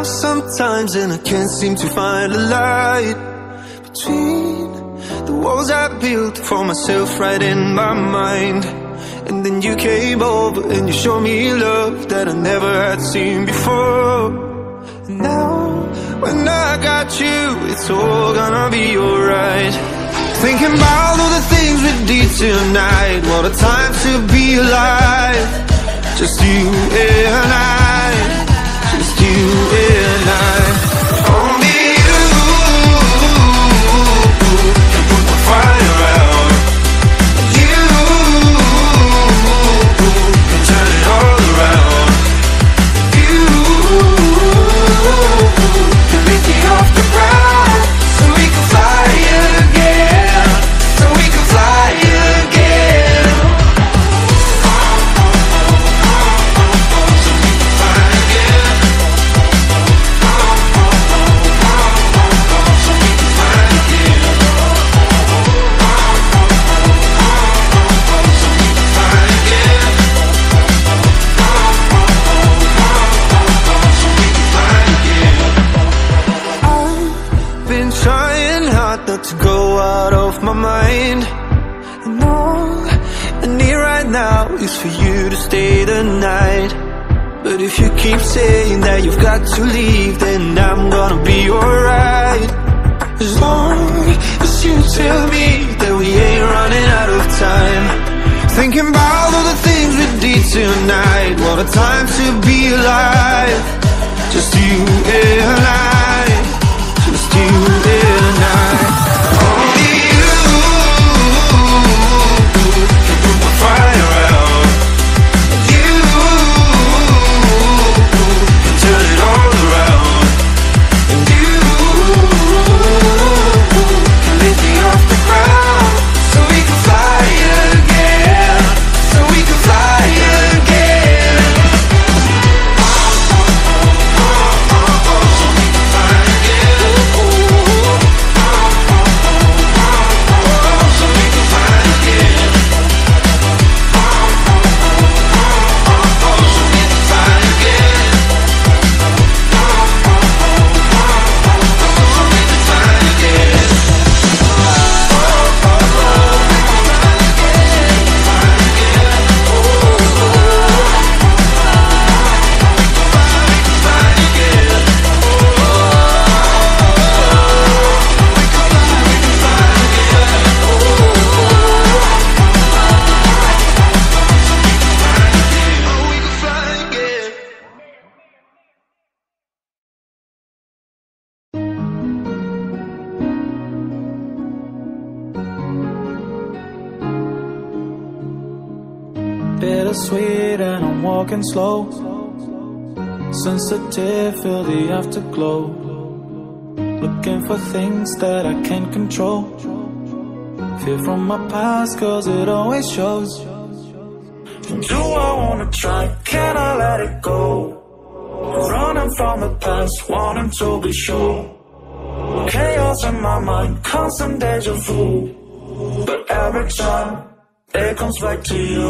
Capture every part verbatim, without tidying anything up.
sometimes and I can't seem to find a light between the walls I built for myself right in my mind. And then you came over and you showed me love that I never had seen before. And now, when I got you, it's all gonna be alright. Thinking about all the things we did tonight. What a time to be alive. Just you and I. Just you and I. Only you can put the fire out. You can turn it all around. You can lift me off the ground so we can fly again. So we can fly again. To go out of my mind. And all I need right now is for you to stay the night. But if you keep saying that you've got to leave, then I'm gonna be alright. As long as you tell me that we ain't running out of time. Thinking about all the things we did tonight. What a time to be alive. Just you and I. Just you and I. Bittersweet and I'm walking slow. Sensitive, feel the afterglow. Looking for things that I can't control. Fear from my past, cause it always shows. Do I wanna try, can I let it go? Running from the past, wanting to be sure. Chaos in my mind, constant deja vu. But every time it comes back to you.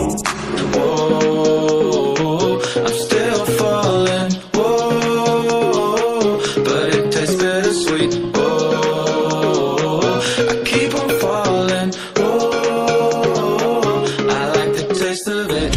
Whoa, I'm still falling. Whoa, but it tastes bittersweet. Whoa, I keep on falling. Whoa, I like the taste of it.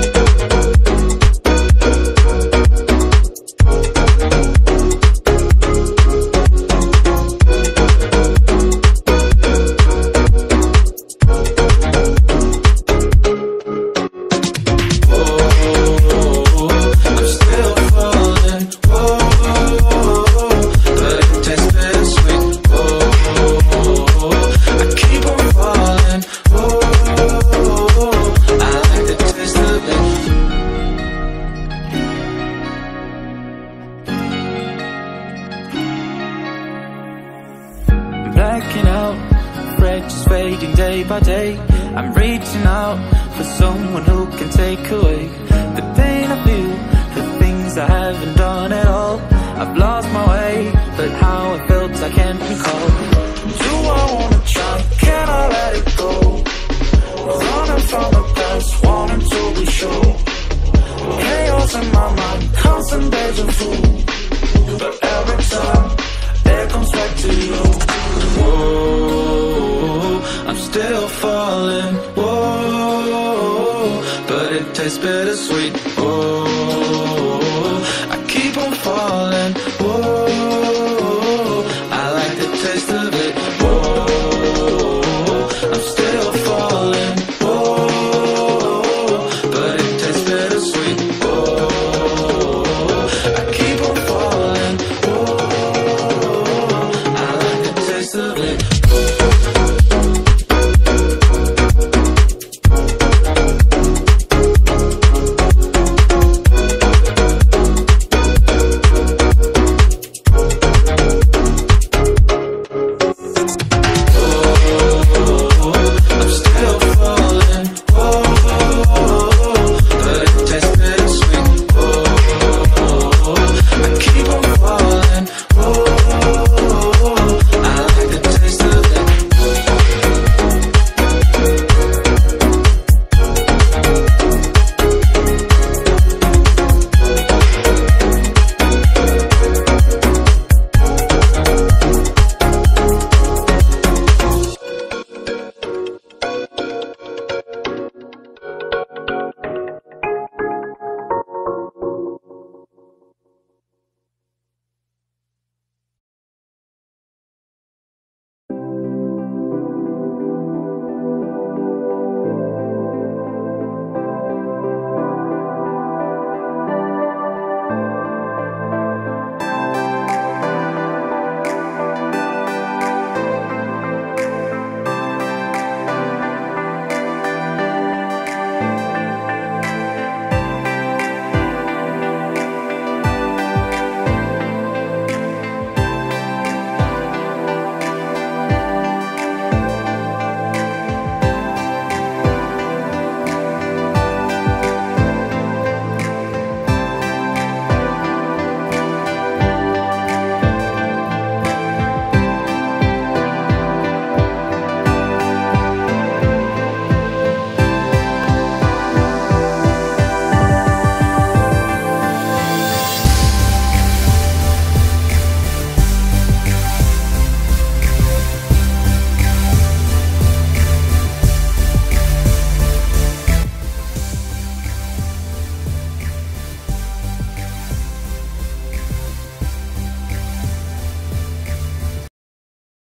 Blacking out, afraid just fading day by day. I'm reaching out for someone who can take away the pain I feel, the things I haven't done at all. I've lost my way, but how it felt I can't recall. Do I wanna try, can I let it go? Running from the past, wanting to be sure. Chaos in my mind, constant deja vu. But tastes bittersweet. Oh,